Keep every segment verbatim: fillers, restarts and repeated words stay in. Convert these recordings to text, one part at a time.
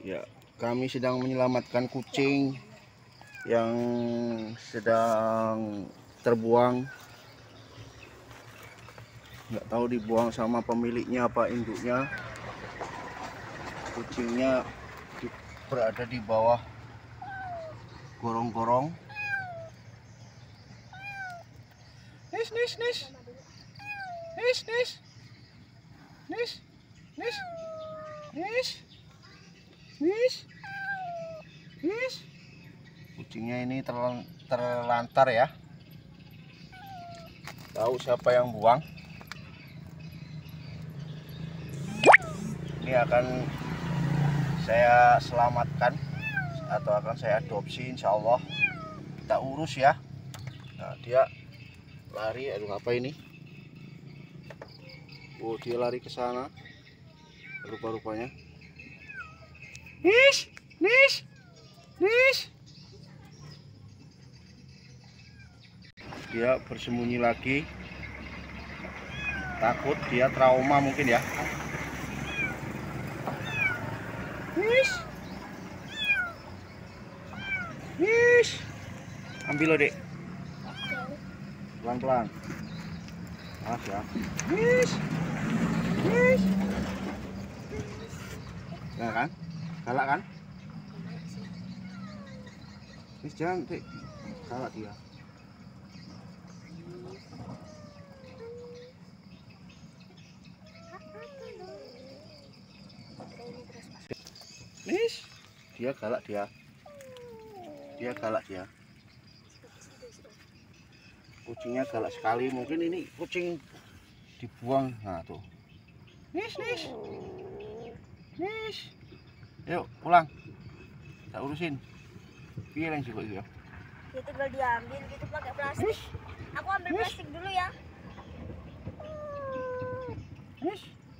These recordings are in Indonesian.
Ya, kami sedang menyelamatkan kucing yang sedang terbuang. Nggak tahu dibuang sama pemiliknya apa induknya. Kucingnya berada di bawah gorong-gorong. Nis, nis, nis, nis, nis, nis, nis, nis, nis, nis. Kucingnya ini terlan terlantar ya. Tahu siapa yang buang? Ini akan saya selamatkan atau akan saya adopsi, insya Allah kita urus ya. Nah, dia lari, aduh apa ini? Oh, dia lari ke sana rupa-rupanya. Nis, nis, nis. Dia bersembunyi lagi, takut, dia trauma mungkin ya. Nis, nis, ambil lo dek, pelan-pelan. Awas ya. Nis, nis. Nah kan, galak kan? Nis jangan dek, galak dia. Nis, dia galak dia, dia galak dia. Kucingnya galak sekali, mungkin ini kucing dibuang. Nah tuh, nis, nis, nis. Yuk pulang, tak urusin. Piring sih kok itu ya. Itu tinggal diambil gitu pakai plastik. Nis. Aku ambil nis. Plastik dulu ya. Nis.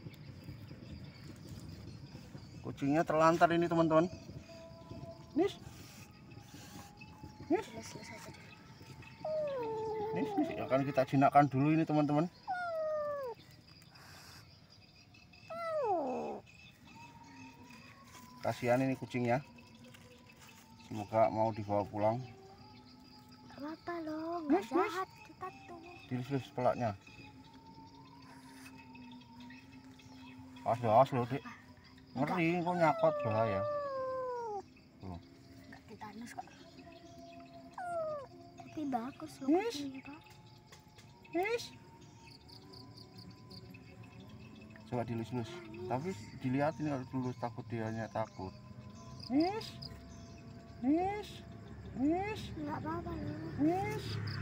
Kucingnya terlantar ini teman-teman. Nis. Nis. Nis, nis. Akan kita jinakkan dulu ini teman-teman. Kasihan ini kucingnya. Semoga mau dibawa pulang. Gak apa-apa loh, nggak jahat kita tuh. Dilus-lus pelaknya. Awas loh, awas loh dek. Ngeri, kok nyakot bahaya. Tuh. Nggak tetanus kok. Tapi bagus loh. Nis. Nis. Coba dilus-lus. Tapi dilihatin kalau dulu takut, dianya takut. Nis. Nis. Nis. Nggak apa-apa loh. Nis.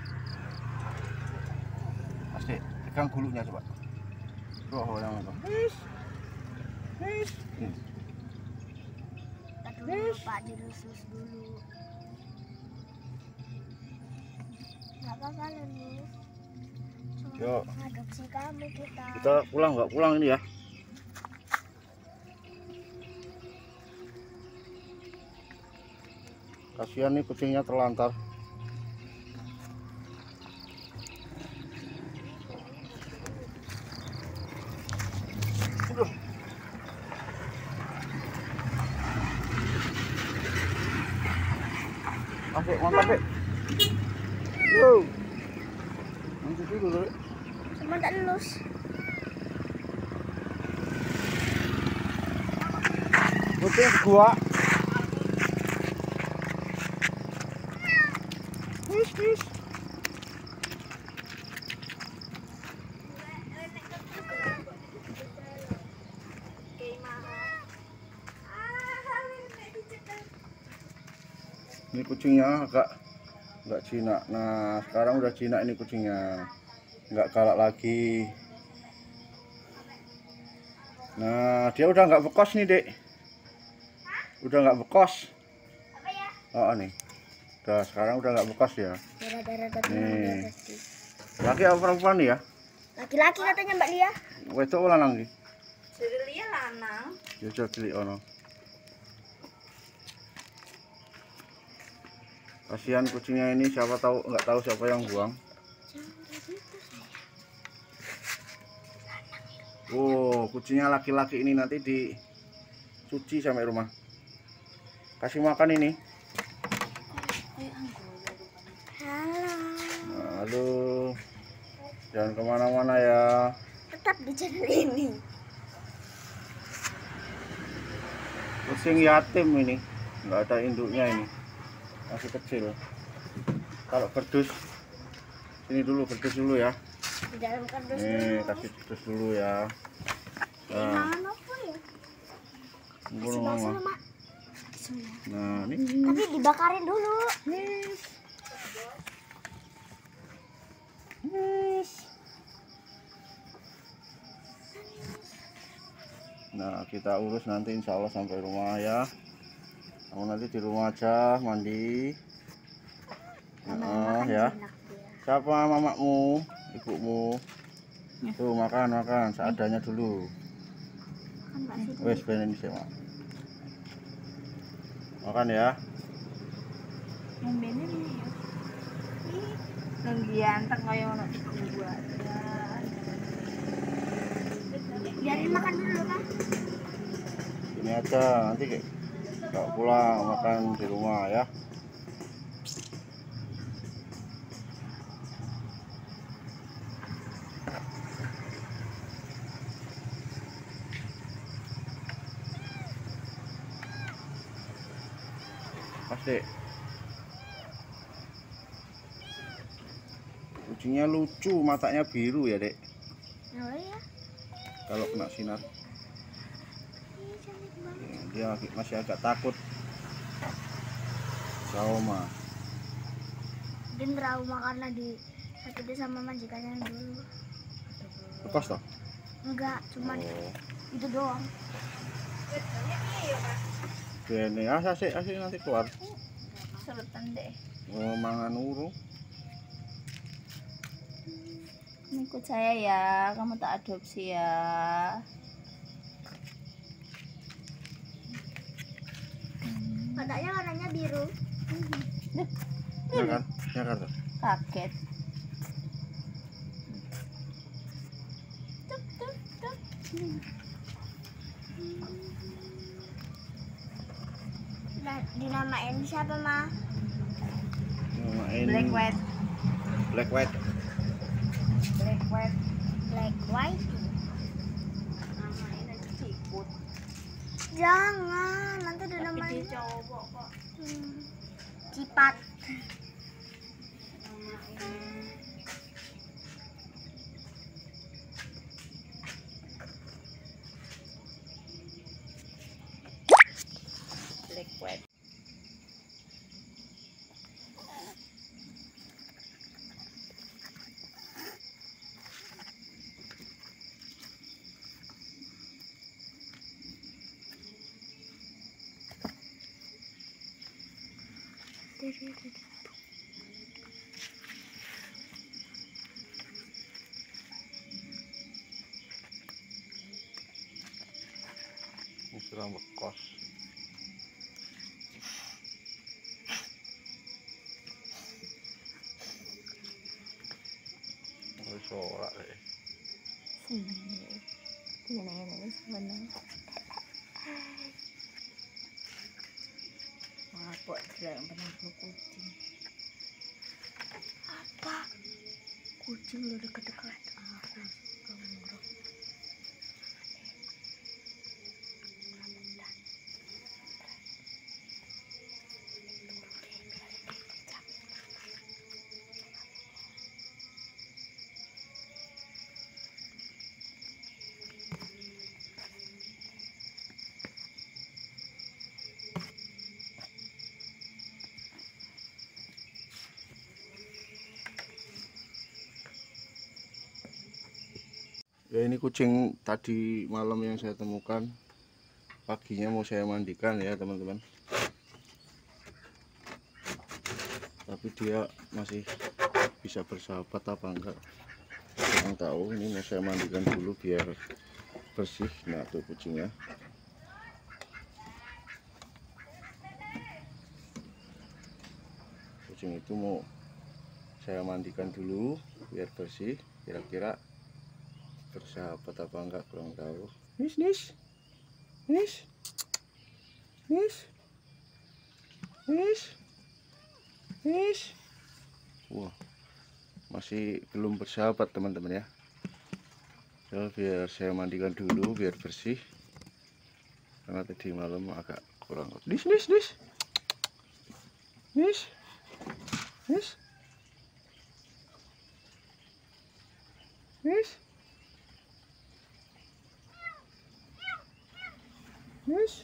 Mas dek, pegang gulunya coba. Coba yang itu. Nis. Nis. Hmm. Kita dulu Pak, dilus-lus dulu. Nggak apa-apa loh Nis. Yuk. Adopsi kamu kita. Kita pulang nggak pulang ini ya? Kasihan nih kucingnya terlantar. Aduh. Masuk, mantap dek. Yo. Mantap dulu dek. Cuma tak lulus. Kucing gua. Nis, nis. Ini kucingnya agak nggak jinak. Nah sekarang udah jinak ini kucingnya, nggak galak lagi. Nah dia udah nggak bekos nih dek, udah nggak bekos. Oh nih, udah sekarang udah nggak bekos ya. Nih, laki apa perempuan nih ya? Laki-laki katanya Mbak Lia. Wedok lanang iki? Lia lanang. Ya coba cilik ono. Kasihan kucingnya ini, siapa tahu nggak tahu siapa yang buang. Oh, kucingnya laki-laki ini nanti dicuci sampai rumah. Kasih makan ini. Halo. Aduh, jangan kemana-mana ya. Tetap di channel ini. Kucing yatim ini, nggak ada induknya ini, masih kecil. Kalau kerdus, sini dulu kerdus dulu ya. Di dalam kardus Nih dulu. kasih kerdus dulu ya. Nah, Gimana apa ya? tunggu Kasih mama. bakso, Mak. Bismillah. Nah ini. Tapi dibakarin dulu. Yes. Nah kita urus nanti insya Allah sampai rumah ya. Kamu nanti di rumah aja mandi. Nah, ya. Siapa mamamu, ibumu? Tuh makan makan seadanya dulu. Wes bener sih mak. Makan ya. Yang bener ini ya. Nang gianteng kaya ono dibuat. Biarin makan dulu, Kak. Ini aja nanti kayak kalau pulang makan di rumah ya. Pasti. Kucingnya lucu, matanya biru ya dek. Oh iya. Kalau kena sinar, Ih, cantik banget. dia masih agak takut. Trauma. Dia trauma karena disakitin sama majikannya dulu. Lepas toh? Enggak, cuman Oh. itu doang. Bene, ah asik asik nanti keluar. Seretan deh. Oh, mangan urung. Ikut saya ya, kamu tak adopsi ya. Matanya warnanya biru. Ya kan? Ya kan toh? Kaget. Tuk, tuk, tuk. Nah, dinamain siapa, Ma? Main Black white, Black white. black white. Black White. Namain aja Cikut. Jangan, nanti Tapi dinamain dia cowok kok. hmm, Cipat. Namain black white. Musra bekos. Wis ora deh. Seneng deh. Nenek-nenek seneng. Mabok bilang penampilan kucing. Apa? Kucing lu deket-deket. Aku suka ngorok. Ya ini kucing tadi malam yang saya temukan. Paginya mau saya mandikan ya teman-teman. Tapi dia masih bisa bersahabat apa enggak, kurang tahu. Ini mau saya mandikan dulu biar bersih. Nah tuh kucingnya. Kucing itu mau saya mandikan dulu biar bersih, kira-kira bersahabat apa enggak kurang tahu. Nis nis nis nis Nis. Nis. Wah, masih belum bersahabat teman-teman ya. So, biar saya mandikan dulu biar bersih. Karena tadi malam agak kurang. Nis, nis, nis. Nis. Nis. Nis. Nis.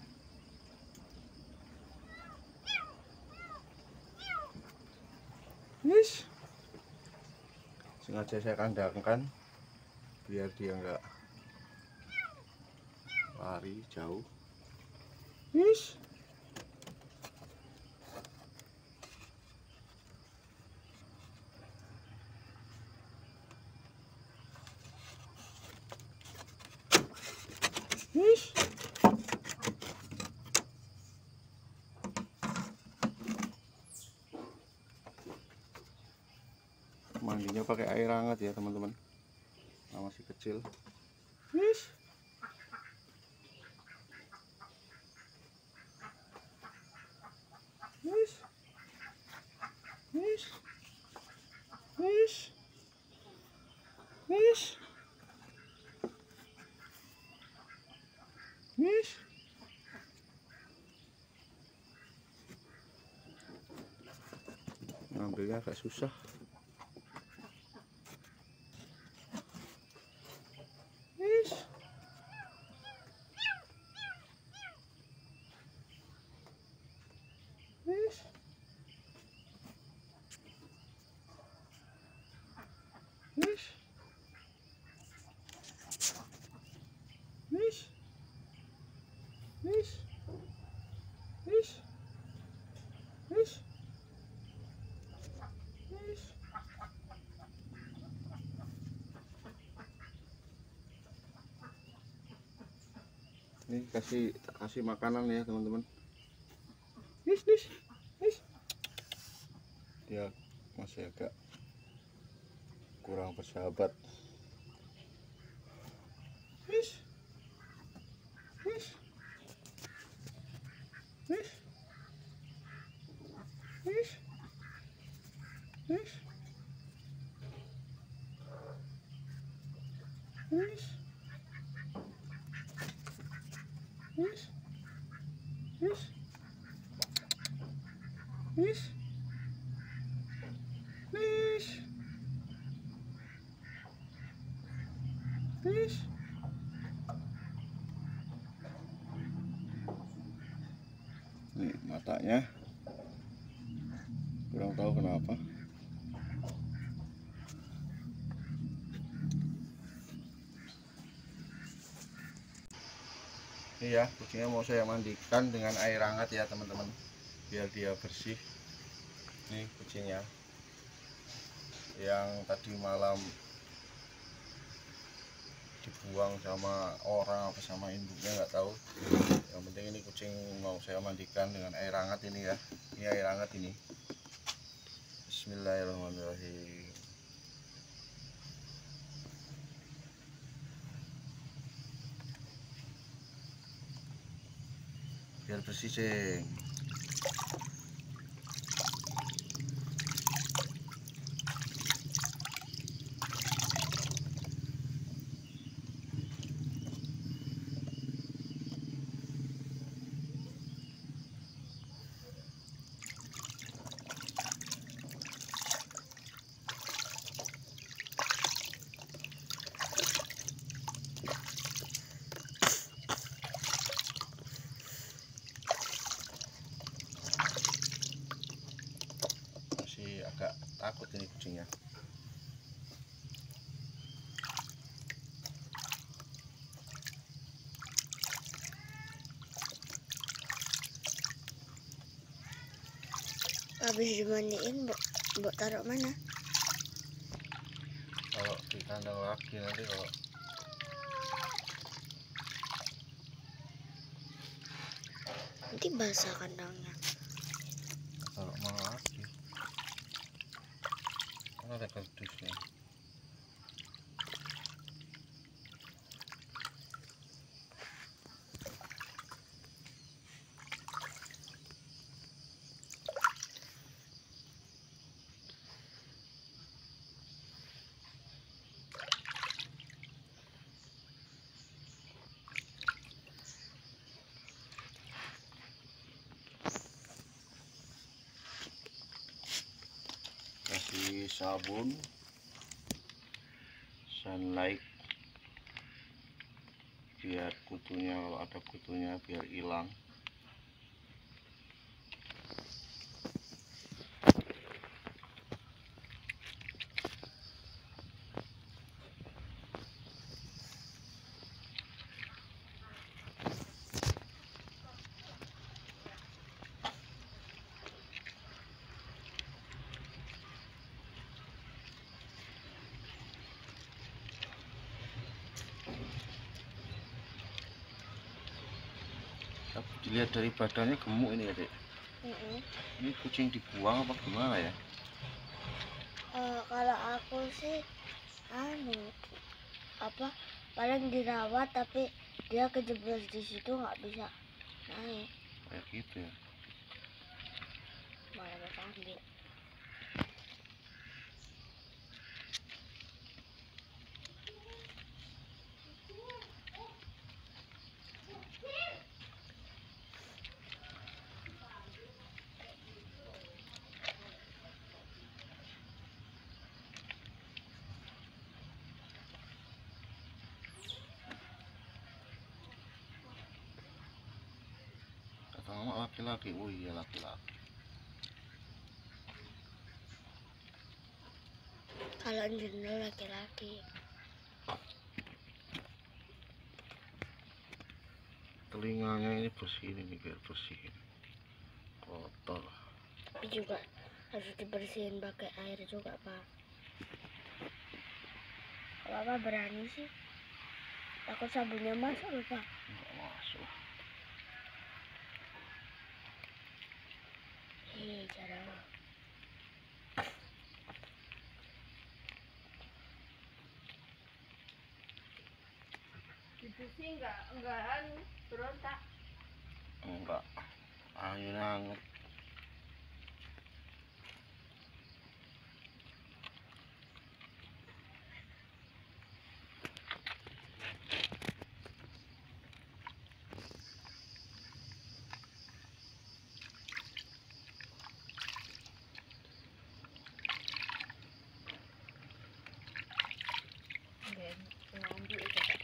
Nis. Sengaja saya kandangkan biar dia enggak lari jauh. Nis. Nis. Mandinya pakai air hangat ya teman-teman, nah, masih kecil. Nis. Nis. Nis. Nis. Nis. Nis. Ngambilnya agak susah. Nis. Nis. Nis. Nis. Nis. Nis. Nis. Nis. Ini kasih kasih makanan ya teman-teman. Nis, nis, nis. Dia masih agak kurang bersahabat. Nis. Nis. Nis. Nis. Nis. Nis. Nis. Nis. Nis. Nis. Nis. Nih matanya kurang tahu kenapa. Ini ya, kucingnya mau saya mandikan dengan air hangat ya teman-teman, biar dia bersih. Nih kucingnya yang tadi malam dibuang sama orang apa sama induknya nggak tahu. Yang penting ini kucing mau saya mandikan dengan air hangat ini ya. Ini air hangat ini. Bismillahirrahmanirrahim. Biar bersih ceng. Agak takut ini kucingnya. Habis dimandiin, Mbok, Mbok taruh mana? Kalau di kandang lagi nanti kalau Nanti basah kandangnya. kalau mau lagi kan ada kardusnya. sabun sunlight biar kutunya, kalau ada kutunya biar hilang. Tapi dilihat dari badannya gemuk ini ya, Dek. Mm-mm. Ini kucing dibuang apa gimana ya? Eh, kalau aku sih anu apa paling dirawat tapi dia kejeblos di situ nggak bisa naik, Kayak gitu ya. malah bapak ambil. Kata mama laki-laki, oh iya laki-laki. Kalau jendela laki-laki. Telinganya ini bersih ini biar bersih. Kotor. Tapi juga harus dibersihin pakai air juga, Pak. Kalau Bapak berani sih, takut sabunnya masuk loh, Pak. Enggak masuk. Ih, cara Itu sih enggak enggak anu berontak. Enggak. Angin hangat. Dan ngambil itu Pak.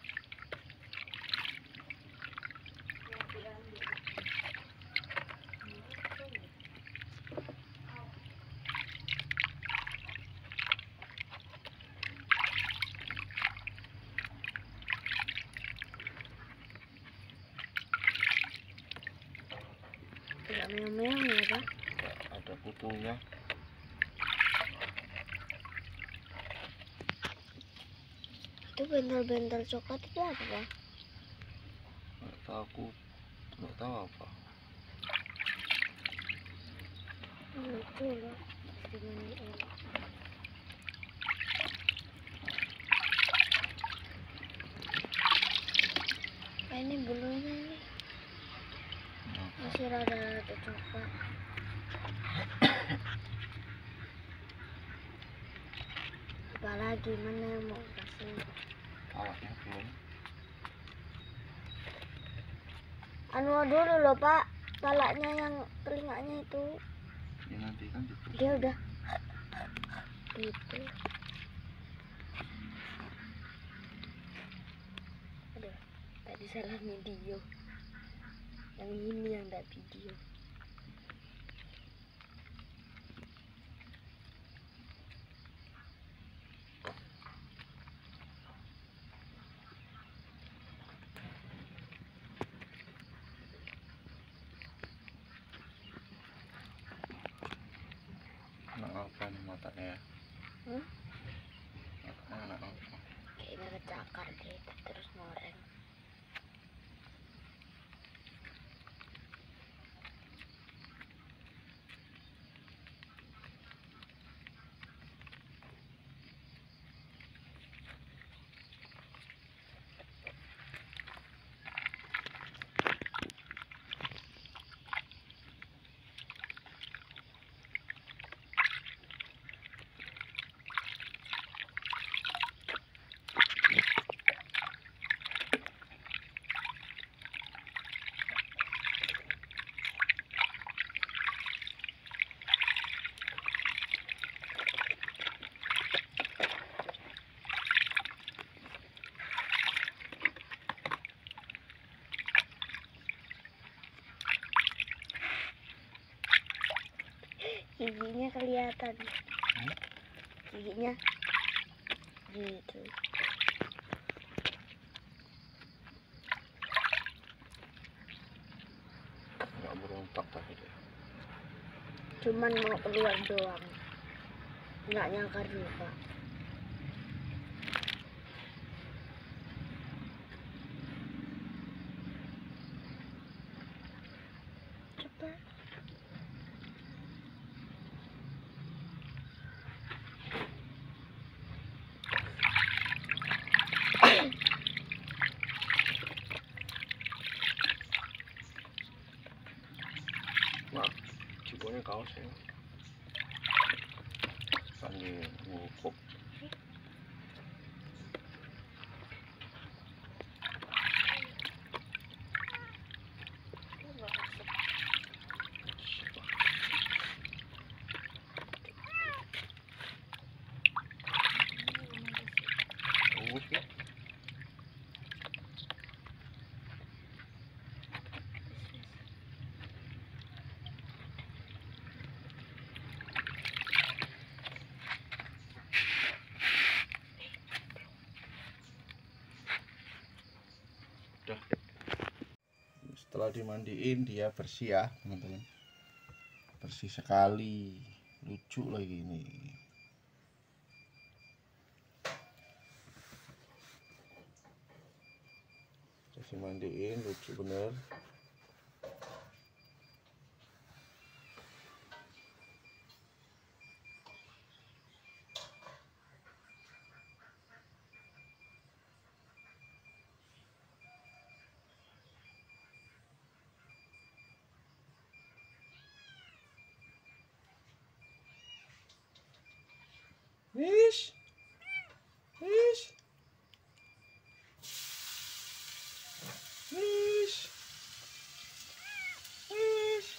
tidak meong-meong ya, Pak. Ada kutunya. Itu bentel-bentel coklat itu apa, Pak? Enggak tahu aku. Enggak tahu apa. Lucu loh, dimandiin. Eh, ini bulunya nih masih rada-rada coklat. Apalagi mana yang mau kasih? Alatnya belum. Anu dulu loh, Pak, palanya yang telinganya itu Ini nanti kan dibersihin. dia udah gitu. Aduh, tadi salah video. Yang ini yang enggak video. Anak apa nih matanya ya? Hmm? Matanya anak apa? Kayaknya kecakar deh, terus noreng. giginya kelihatan. Hmm? Giginya gitu. Nggak berontak tadi deh. Cuman mau keluar doang, nggak nyangka juga. Cepat. Nah, ciponya kaos ya. Kan di ngukuk. Bagus ya. Udah. Setelah dimandiin dia bersih ya teman-teman, bersih sekali, lucu lagi ini. Kasih mandiin lucu bener. Wish, wish, wish, wish.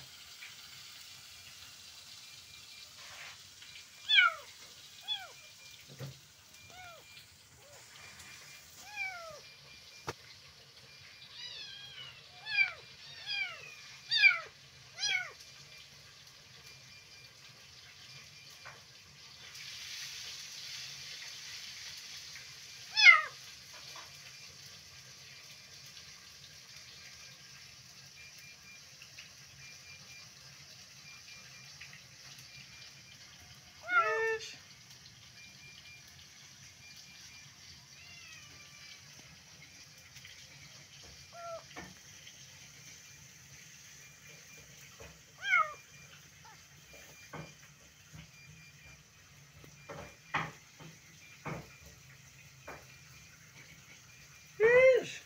Wish,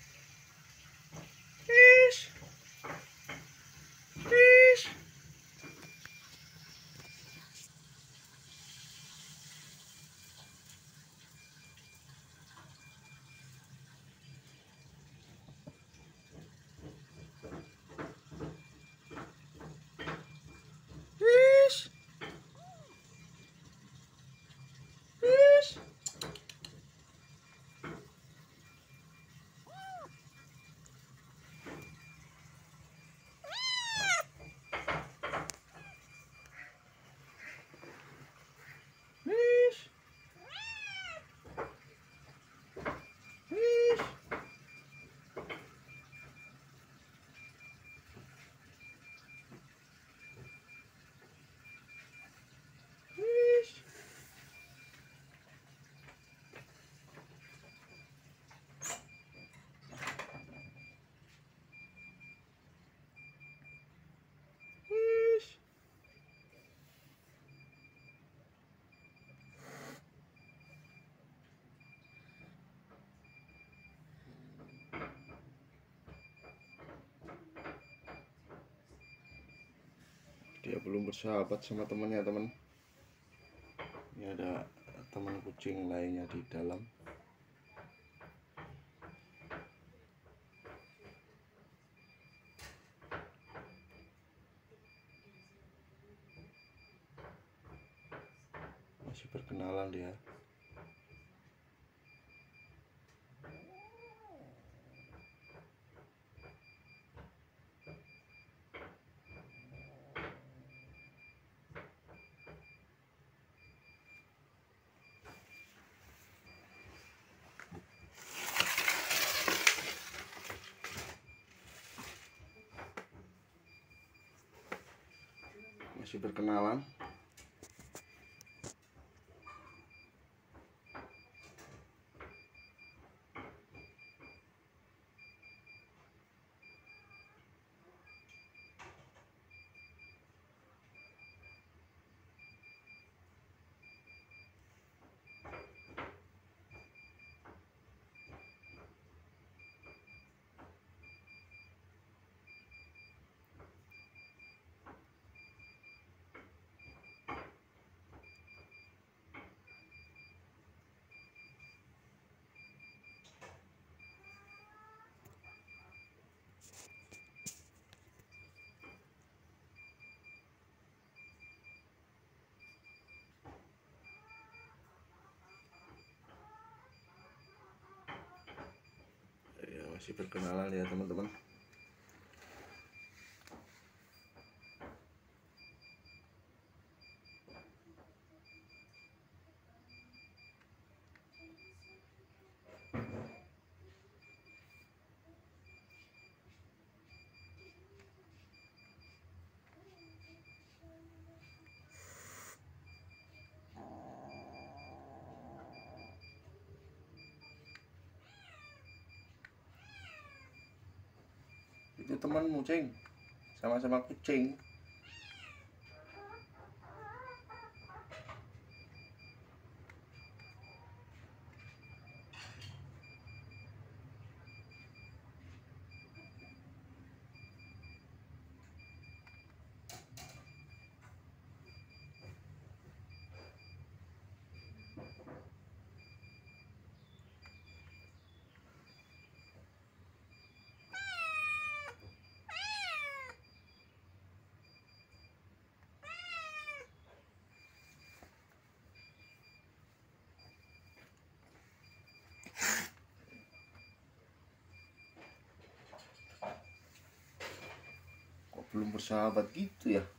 wish, wish. Wish, wish. Wish, wish. Wish. Wish. Dia belum bersahabat sama temannya teman. Ini ada teman kucing lainnya di dalam. Masih berkenalan dia. Masih berkenalan. Ya, masih berkenalan ya teman-teman. Itu temanmu, Cing. Sama-sama kucing. Kok belum bersahabat gitu ya?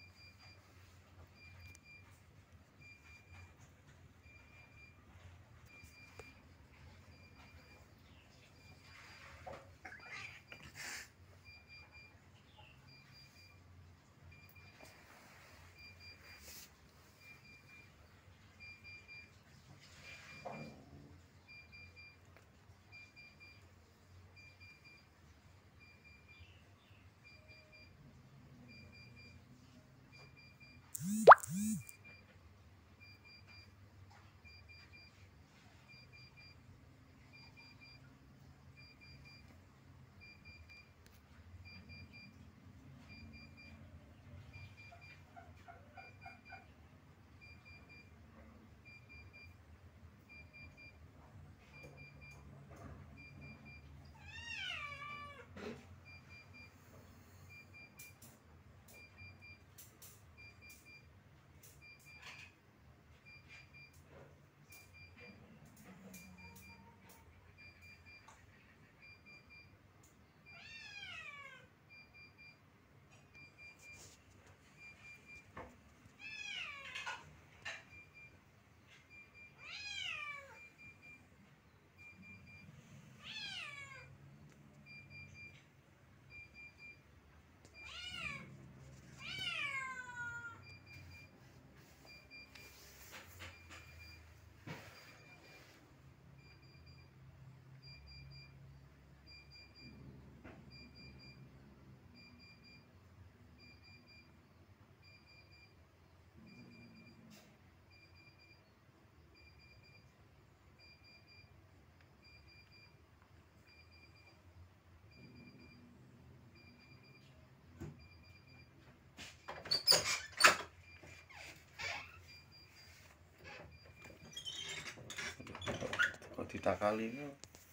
Kok ditakali ini?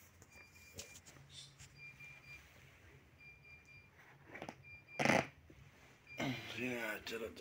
Ya, cerut.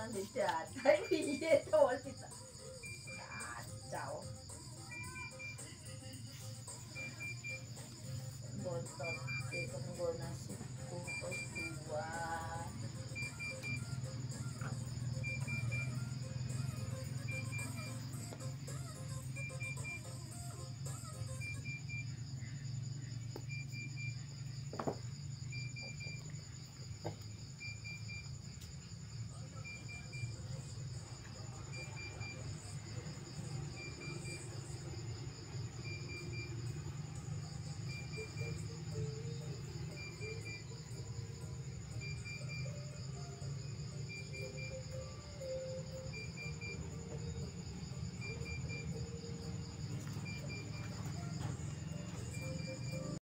orang tidak. Saya